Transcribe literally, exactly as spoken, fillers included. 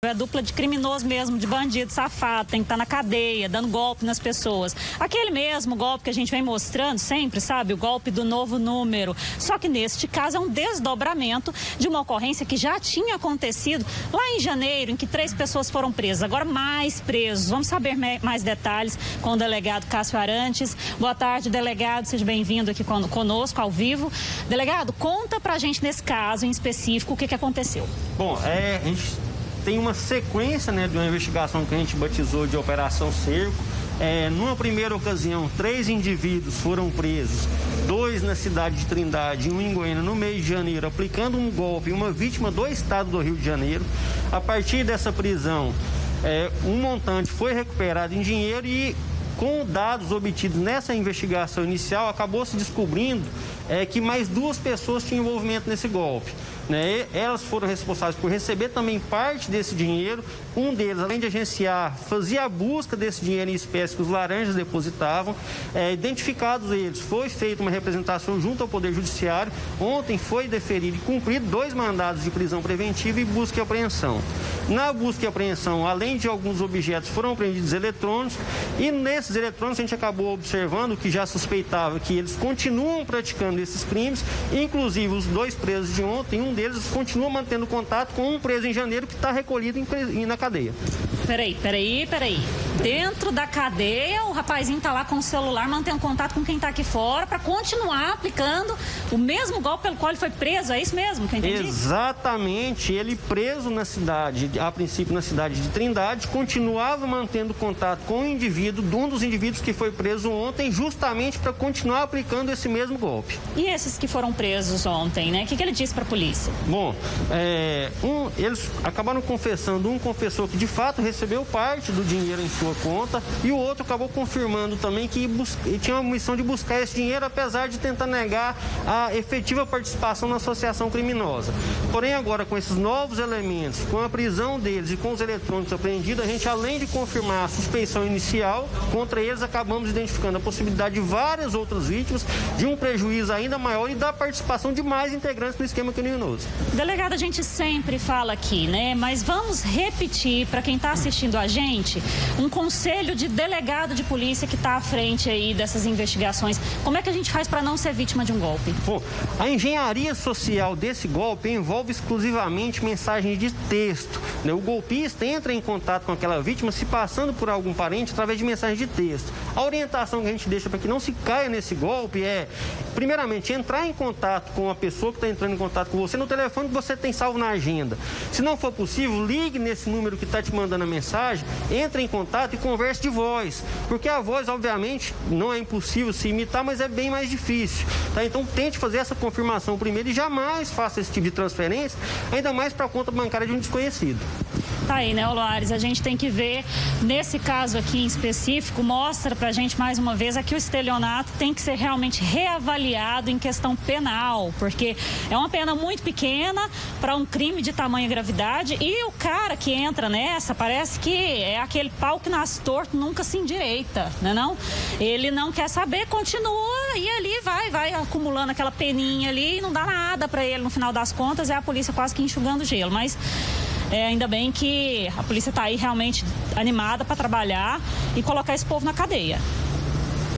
É dupla de criminoso mesmo, de bandido, safado, tem que estar na cadeia, dando golpe nas pessoas. Aquele mesmo golpe que a gente vem mostrando sempre, sabe? O golpe do novo número. Só que neste caso é um desdobramento de uma ocorrência que já tinha acontecido lá em janeiro, em que três pessoas foram presas. Agora mais presos. Vamos saber mais detalhes com o delegado Cássio Arantes. Boa tarde, delegado. Seja bem-vindo aqui conosco, ao vivo. Delegado, conta pra gente nesse caso em específico o que, que aconteceu. Bom, é, a gente tem uma sequência, né, de uma investigação que a gente batizou de Operação Cerco. É, numa primeira ocasião, três indivíduos foram presos, dois na cidade de Trindade e um em Goiânia, no mês de janeiro, aplicando um golpe em uma vítima do estado do Rio de Janeiro. A partir dessa prisão, é, um montante foi recuperado em dinheiro e, com dados obtidos nessa investigação inicial, acabou se descobrindo é, que mais duas pessoas tinham envolvimento nesse golpe. Né? Elas foram responsáveis por receber também parte desse dinheiro. Um deles, além de agenciar, fazia a busca desse dinheiro em espécie que os laranjas depositavam. É, identificados eles, foi feita uma representação junto ao Poder Judiciário. Ontem foi deferido e cumprido dois mandados de prisão preventiva e busca e apreensão. Na busca e apreensão, além de alguns objetos, foram apreendidos eletrônicos, e nesses eletrônicos a gente acabou observando que já suspeitava que eles continuam praticando esses crimes, inclusive os dois presos de ontem, um deles continua mantendo contato com um preso em janeiro que está recolhido em, na cadeia. Peraí, peraí, peraí. Dentro da cadeia, o rapazinho tá lá com o celular, mantendo contato com quem tá aqui fora para continuar aplicando o mesmo golpe pelo qual ele foi preso, é isso mesmo que eu entendi? Exatamente, ele preso na cidade, a princípio na cidade de Trindade, continuava mantendo contato com o indivíduo, de um dos indivíduos que foi preso ontem, justamente para continuar aplicando esse mesmo golpe. E esses que foram presos ontem, né? O que, que ele disse para a polícia? Bom, é, um, eles acabaram confessando, um confessou que de fato recebeu parte do dinheiro em sua conta e o outro acabou confirmando também que bus- tinha uma missão de buscar esse dinheiro, apesar de tentar negar a efetiva participação na associação criminosa. Porém, agora com esses novos elementos, com a prisão deles e com os eletrônicos apreendidos, a gente, além de confirmar a suspeição inicial contra eles, acabamos identificando a possibilidade de várias outras vítimas, de um prejuízo ainda maior e da participação de mais integrantes no esquema criminoso. Delegado, a gente sempre fala aqui, né? Mas vamos repetir para quem está assistindo a gente um conselho de delegado de polícia que está à frente aí dessas investigações. Como é que a gente faz para não ser vítima de um golpe? Bom, a engenharia social desse golpe envolve exclusivamente mensagens de texto, né? O golpista entra em contato com aquela vítima se passando por algum parente através de mensagens de texto. A orientação que a gente deixa para que não se caia nesse golpe é, primeiramente, entrar em contato com a pessoa que está entrando em contato com você no telefone que você tem salvo na agenda. Se não for possível, ligue nesse número que está te mandando a mensagem, entre em contato e converse de voz, porque a voz, obviamente, não é impossível se imitar, mas é bem mais difícil, tá? Então tente fazer essa confirmação primeiro e jamais faça esse tipo de transferência, ainda mais para a conta bancária de um desconhecido. Tá aí, né, Oloares? A gente tem que ver, nesse caso aqui em específico, mostra pra gente mais uma vez que o estelionato tem que ser realmente reavaliado em questão penal, porque é uma pena muito pequena para um crime de tamanha gravidade e o cara que entra nessa parece que é aquele pau que nasce torto, nunca se endireita, né não? Ele não quer saber, continua e ali vai, vai acumulando aquela peninha ali e não dá nada para ele no final das contas, é a polícia quase que enxugando gelo, mas... É, ainda bem que a polícia está aí realmente animada para trabalhar e colocar esse povo na cadeia.